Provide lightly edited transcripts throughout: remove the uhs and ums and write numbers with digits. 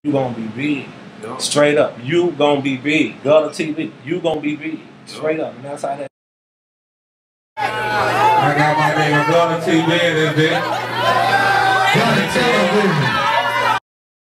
You gonna be big. Yep. Straight up. You gonna be big. Gutter TV. You gonna be big. Straight up. And that's how that. I got my nigga Gutter TV in this bitch. Gutter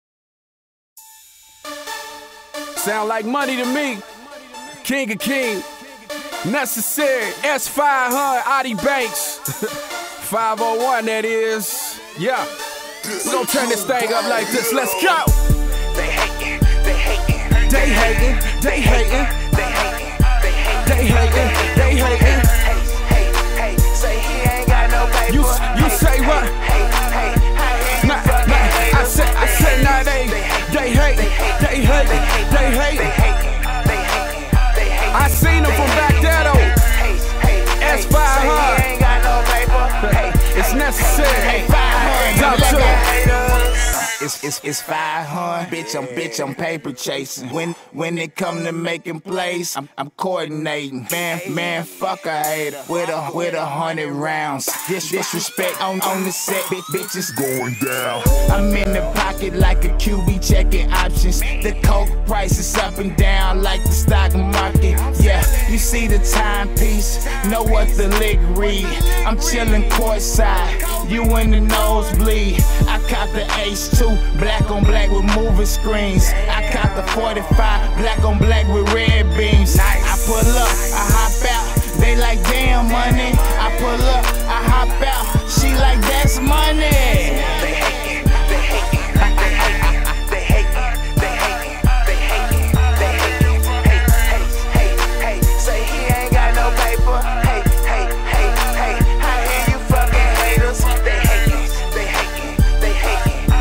TV. Sound like money to me. King of King. Necessary. S500. Adi Banks. 501 that is. Yeah. We gon' turn this thing up like this. Let's go. They hatin', they hatin', they hatin', they hatin', they hatin', they hatin'. Hey, say he ain't got no paper. You say what? Nah, I said nah, they hate, they hate, they hate. I seen them from back there though. S500. It's necessary. 500. It's 500, bitch, I'm paper chasing. When it come to making plays, I'm coordinating. Man, fuck a hater with 100 rounds. Disrespect on the set, bitches going down. I'm in the pocket like a QB checking options. The coke price is up and down like the stock market. Yeah, you see the timepiece, know what the lick read. I'm chillin' courtside, you in the nosebleed. I caught the H2. Black on black with moving screens. I caught the 45, black on black with red beams. I pull up, I hop out. They like damn money. I pull up, I hop out. She like that's money. They hatin', they hatin', they hatin', they hatin', they hatin', they hatin', they hatin'. Hey, say he ain't got no paper. Hey, I hear you fucking haters. They hatin', they hatin', they hatin'.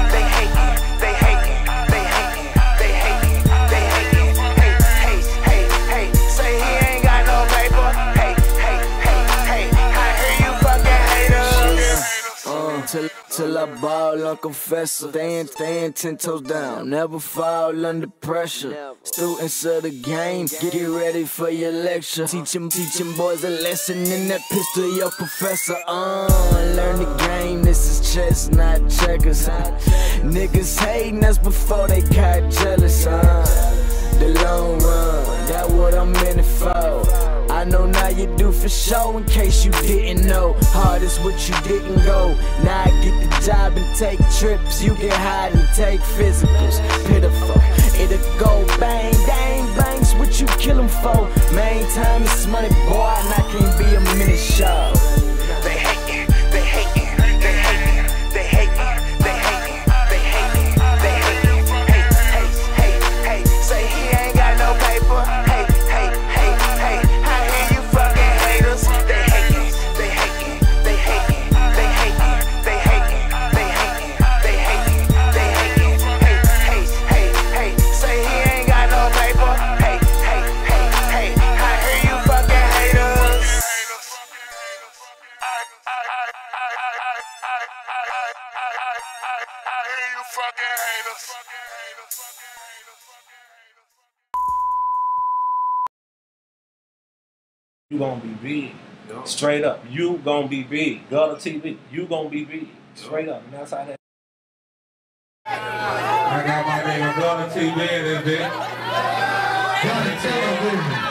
Till I ball on confessor, staying 10 toes down, never fall under pressure. Students of the game, get ready for your lecture. Teaching boys a lesson in that pistol, your professor. Learn the game, this is chess, not checkers. Niggas hating us before they got jealous. The long run, that's what I'm in it for. I know now you do for show in case you didn't know. Hard is what you didn't go. Now I get the job and take trips. You get high and take physicals. Pitiful, it'll go bang, dang, bangs. What you kill 'em for? Main time is money, boy, and I can't be a minute show. They hatin', they hatin', they hatin', they hatin', they hatin', they hatin', they hatin'. Hey, say he ain't got no paper. Hey, I hear you fucking haters. They hatin', they hatin', they hatin', they hatin', they hatin', they hatin', they hatin', they hatin'. Hey, say he ain't got no paper. Hey, I hear you fucking haters. I hear you fucking haters. You gonna be big. Straight up. You gonna be big. Gutter TV. You gonna be big. Straight up. And that's how that. I got my nigga Gutter TV in this bitch. Gutter TV.